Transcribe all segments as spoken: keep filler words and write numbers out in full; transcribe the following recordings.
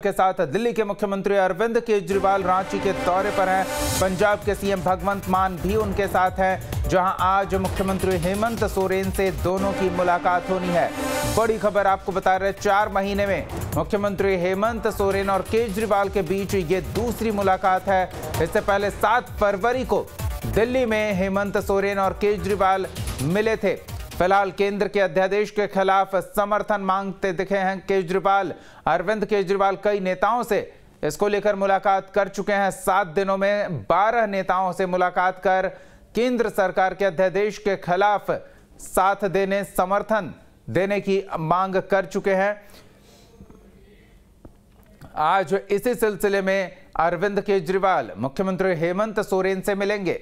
आपके साथ दिल्ली के मुख्यमंत्री अरविंद केजरीवाल रांची के दौरे पर हैं। पंजाब के सीएम भगवंत मान भी उनके साथ हैं, जहां आज मुख्यमंत्री हेमंत सोरेन से दोनों की मुलाकात होनी है। बड़ी खबर आपको बता रहे, चार महीने में मुख्यमंत्री हेमंत सोरेन और केजरीवाल के बीच ये दूसरी मुलाकात है। इससे पहले सात फरवरी को दिल्ली में हेमंत सोरेन और केजरीवाल मिले थे। फिलहाल केंद्र के अध्यादेश के खिलाफ समर्थन मांगते दिखे हैं केजरीवाल। अरविंद केजरीवाल कई नेताओं से इसको लेकर मुलाकात कर चुके हैं। सात दिनों में बारह नेताओं से मुलाकात कर केंद्र सरकार के अध्यादेश के खिलाफ साथ देने, समर्थन देने की मांग कर चुके हैं। आज इसी सिलसिले में अरविंद केजरीवाल मुख्यमंत्री हेमंत सोरेन से मिलेंगे।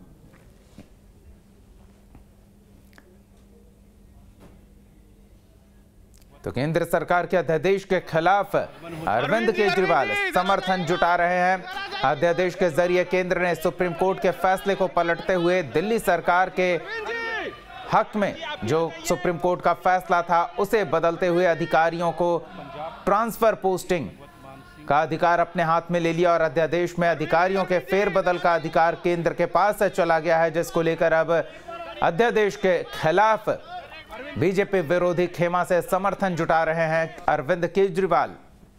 तो केंद्र सरकार के अध्यादेश के खिलाफ अरविंद केजरीवाल समर्थन जुटा रहे हैं। अध्यादेश के जरिए केंद्र ने सुप्रीम कोर्ट के फैसले को पलटते हुए दिल्ली सरकार के हक में जो सुप्रीम कोर्ट का फैसला था उसे बदलते हुए अधिकारियों को ट्रांसफर पोस्टिंग का अधिकार अपने हाथ में ले लिया और अध्यादेश में अधिकारियों के फेरबदल का अधिकार केंद्र के पास चला गया है, जिसको लेकर अब अध्यादेश के खिलाफ बीजेपी विरोधी खेमा से समर्थन जुटा रहे हैं अरविंद केजरीवाल।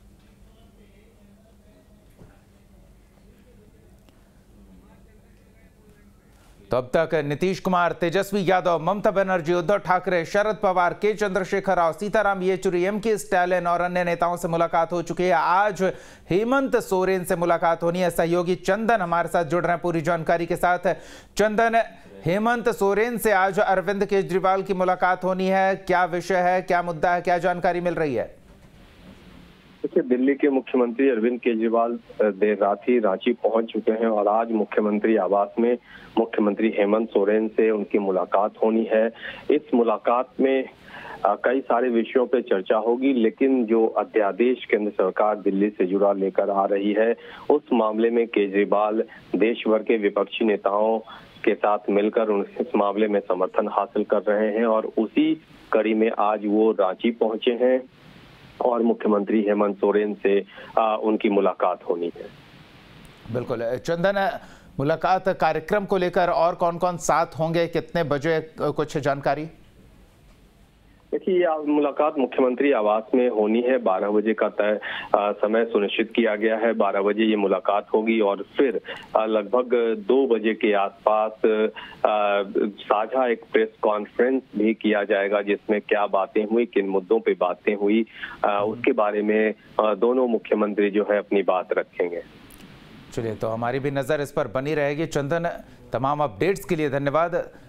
तो अब तक Nitish Kumar, Tejashwi Yadav, Mamata Banerjee, Uddhav Thackeray, Sharad Pawar, K Chandrashekar Rao, Sitaram Yechury, M K Stalin और अन्य नेताओं से मुलाकात हो चुकी है। आज हेमंत सोरेन से मुलाकात होनी है। सहयोगी चंदन हमारे साथ जुड़ रहे हैं पूरी जानकारी के साथ। चंदन, हेमंत सोरेन से आज अरविंद केजरीवाल की मुलाकात होनी है, क्या विषय है, क्या मुद्दा है, क्या जानकारी मिल रही है? देखिए, दिल्ली के मुख्यमंत्री अरविंद केजरीवाल देर रात ही रांची पहुंच चुके हैं और आज मुख्यमंत्री आवास में मुख्यमंत्री हेमंत सोरेन से उनकी मुलाकात होनी है। इस मुलाकात में कई सारे विषयों पे चर्चा होगी, लेकिन जो अध्यादेश केंद्र सरकार दिल्ली से जुड़ा लेकर आ रही है उस मामले में केजरीवाल देश भर के विपक्षी नेताओं के साथ मिलकर इस मामले में समर्थन हासिल कर रहे हैं और उसी कड़ी में आज वो रांची पहुंचे हैं और मुख्यमंत्री हेमंत सोरेन से आ, उनकी मुलाकात होनी है। बिल्कुल चंदन, मुलाकात कार्यक्रम को लेकर और कौन कौन साथ होंगे, कितने बजे, कुछ जानकारी? देखिए, यह मुलाकात मुख्यमंत्री आवास में होनी है। बारह बजे का तय समय सुनिश्चित किया गया है। बारह बजे ये मुलाकात होगी और फिर लगभग दो बजे के आसपास साझा एक प्रेस कॉन्फ्रेंस भी किया जाएगा, जिसमें क्या बातें हुई, किन मुद्दों पे बातें हुई, उसके बारे में दोनों मुख्यमंत्री जो है अपनी बात रखेंगे। चलिए, तो हमारी भी नजर इस पर बनी रहेगी। चंदन, तमाम अपडेट्स के लिए धन्यवाद।